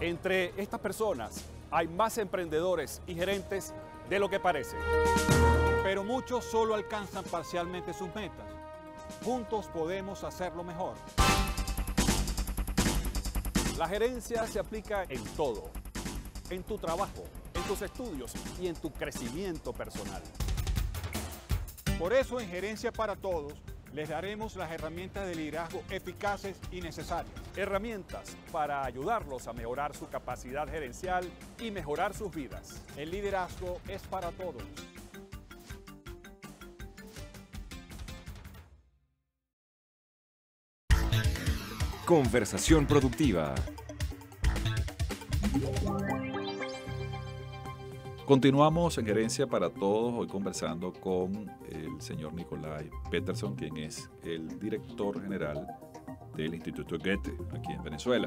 Entre estas personas hay más emprendedores y gerentes de lo que parece. Pero muchos solo alcanzan parcialmente sus metas. Juntos podemos hacerlo mejor. La gerencia se aplica en todo, en tu trabajo, en tus estudios y en tu crecimiento personal. Por eso en Gerencia para Todos les daremos las herramientas de liderazgo eficaces y necesarias. Herramientas para ayudarlos a mejorar su capacidad gerencial y mejorar sus vidas. El liderazgo es para todos. Conversación productiva. Continuamos en Gerencia para Todos, hoy conversando con el señor Nicolai Peterson, quien es el director general del Instituto Goethe, aquí en Venezuela.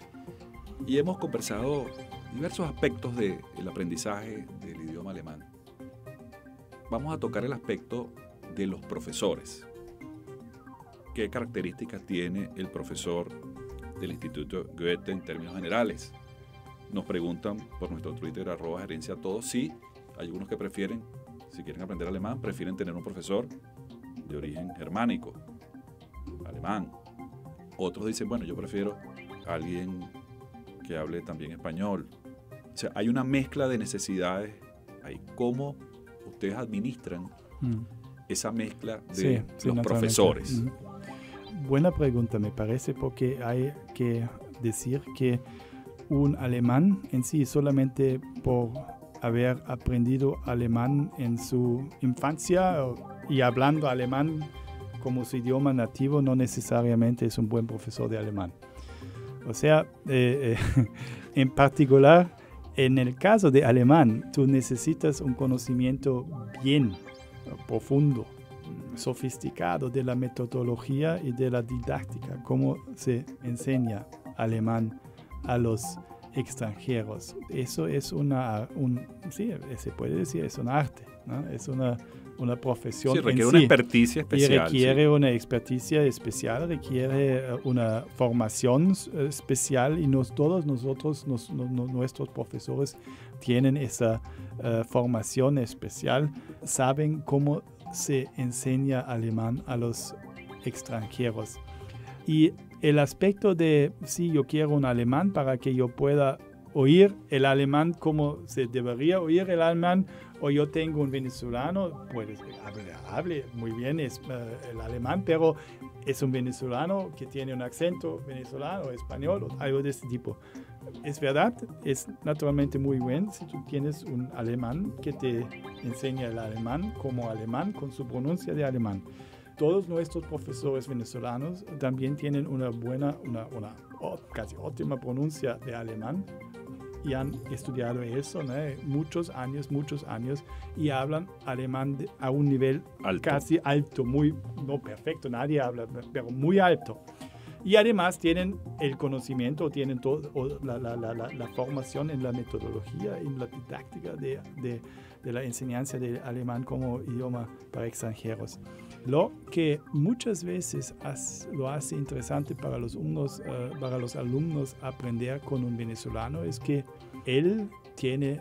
Y hemos conversado diversos aspectos del aprendizaje del idioma alemán. Vamos a tocar el aspecto de los profesores. ¿Qué características tiene el profesor del Instituto Goethe en términos generales? Nos preguntan por nuestro Twitter, @gerenciatodos, sí, hay algunos que prefieren, si quieren aprender alemán, prefieren tener un profesor de origen germánico, alemán. Otros dicen, bueno, yo prefiero a alguien que hable también español. O sea, hay una mezcla de necesidades ahí. ¿Cómo ustedes administran esa mezcla de los profesores? Buena pregunta, me parece, porque hay que decir que un alemán en sí, solamente por haber aprendido alemán en su infancia y hablando alemán como su idioma nativo, no necesariamente es un buen profesor de alemán. O sea, en particular, en el caso de alemán, tú necesitas un conocimiento bien profundo, sofisticado de la metodología y de la didáctica, cómo se enseña alemán a los extranjeros. Eso es sí, se puede decir, es un arte, ¿no? Es una profesión. Sí, requiere una experticia especial. Y requiere una experticia especial, requiere una formación especial y todos nosotros, nuestros profesores tienen esa formación especial, saben cómo se enseña alemán a los extranjeros. Y el aspecto de, sí, yo quiero un alemán para que yo pueda oír el alemán como se debería oír el alemán, o yo tengo un venezolano, pues hable muy bien el alemán, pero es un venezolano que tiene un acento venezolano, español, o algo de ese tipo. Es verdad, es naturalmente muy bien si tú tienes un alemán que te enseña el alemán como alemán, con su pronuncia de alemán. Todos nuestros profesores venezolanos también tienen una buena, casi óptima pronuncia de alemán y han estudiado eso, ¿no? muchos años, y hablan alemán a un nivel casi alto, muy, no perfecto, nadie habla, pero muy alto. Y además tienen el conocimiento, tienen la formación en la metodología, en la didáctica de la enseñanza del alemán como idioma para extranjeros. Lo que muchas veces lo hace interesante para los alumnos aprender con un venezolano es que él tiene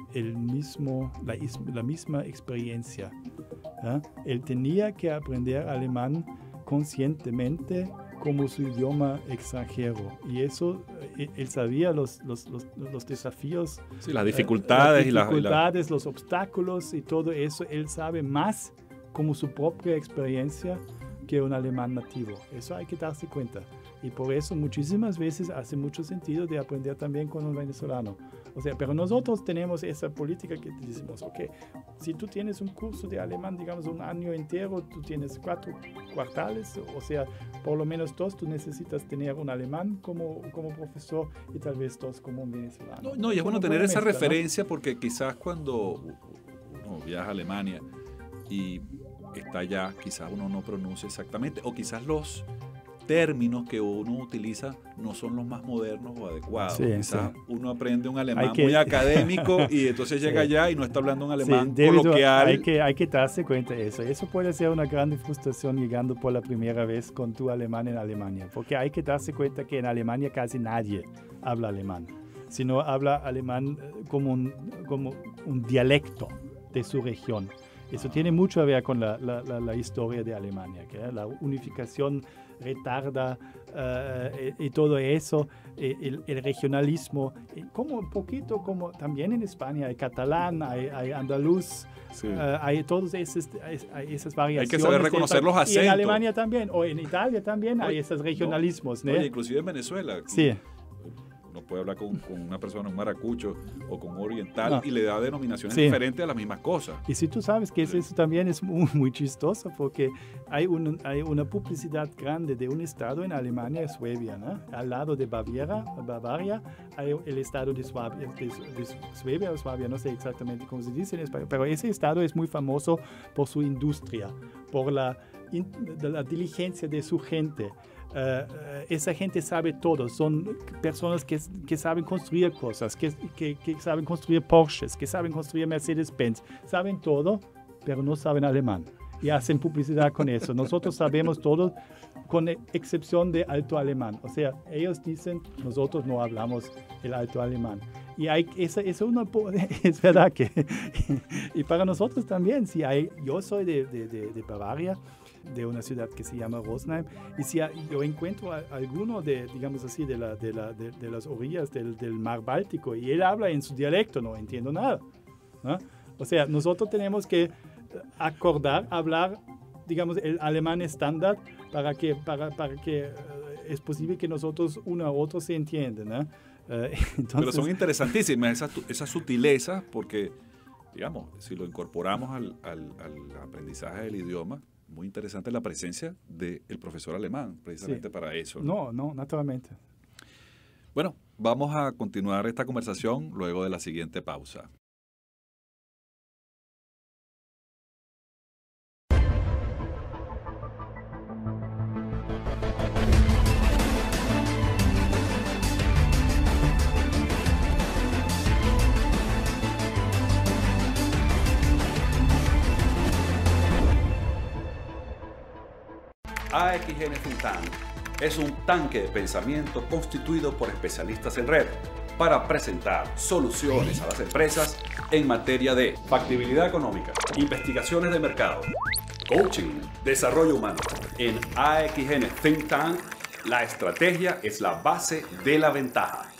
la misma experiencia. ¿Ya? Él tenía que aprender alemán conscientemente como su idioma extranjero. Y eso, él sabía los desafíos. Sí, las dificultades. Los obstáculos y todo eso. Él sabe más como su propia experiencia que un alemán nativo. Eso hay que darse cuenta. Y por eso muchísimas veces hace mucho sentido de aprender también con un venezolano. O sea, pero nosotros tenemos esa política que decimos, ok, si tú tienes un curso de alemán, digamos un año entero, tú tienes 4 cuartales, o sea, por lo menos 2, tú necesitas tener un alemán como profesor y tal vez 2 como un venezolano. No, y es bueno tener esa referencia, ¿no? Porque quizás cuando uno viaja a Alemania y está allá, quizás uno no pronuncia exactamente, o quizás los términos que uno utiliza no son los más modernos o adecuados. Sí, quizás uno aprende un alemán muy académico y entonces llega allá y no está hablando un alemán coloquial. Hay que darse cuenta de eso. Eso puede ser una gran frustración llegando por la primera vez con tu alemán en Alemania, porque hay que darse cuenta que en Alemania casi nadie habla alemán. sino habla alemán como un dialecto de su región. Eso tiene mucho a ver con la historia de Alemania, que la unificación retarda y todo eso, el regionalismo, como un poquito como también en España hay catalán, hay andaluz, Sí. hay todas esas variaciones. Hay que saber reconocer los acentos. Y en Alemania también, o en Italia también hay esos regionalismos. No, oye, inclusive en Venezuela. Sí. Uno puede hablar con una persona, un maracucho o con un oriental, No. y le da denominaciones Sí. diferentes a las mismas cosas. Y si tú sabes que eso también es muy chistoso, porque hay una publicidad grande de un estado en Alemania, Suabia, ¿no? Al lado de Bavaria, hay el estado de Suabia o Suabia, no sé exactamente cómo se dice en español, pero ese estado es muy famoso por su industria, por la diligencia de su gente. Esa gente sabe todo, son personas que saben construir cosas, que saben construir Porsches, que saben construir Mercedes-Benz, saben todo, pero no saben alemán y hacen publicidad con eso. Nosotros sabemos todo con excepción de alto alemán, o sea, ellos dicen, nosotros no hablamos el alto alemán. Y es verdad que, y para nosotros también, yo soy de Bavaria, de una ciudad que se llama Rosenheim, y si yo encuentro a alguno digamos así, de las orillas del mar Báltico, y él habla en su dialecto, no entiendo nada, ¿no? O sea, nosotros tenemos que hablar, digamos, el alemán estándar para que es posible que nosotros uno a otro se entiendan, ¿no? Entonces, pero son interesantísimas esas sutilezas, porque, digamos, si lo incorporamos al aprendizaje del idioma, muy interesante la presencia del profesor alemán, precisamente sí. para eso. No, naturalmente. Bueno, vamos a continuar esta conversación luego de la siguiente pausa. AXN Think Tank es un tanque de pensamiento constituido por especialistas en red para presentar soluciones a las empresas en materia de factibilidad económica, investigaciones de mercado, coaching, desarrollo humano. En AXN Think Tank, la estrategia es la base de la ventaja.